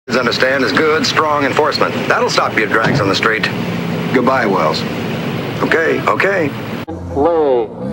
Understand is good, strong enforcement. That'll stop your drags on the street. Goodbye, Wells. Okay. Play.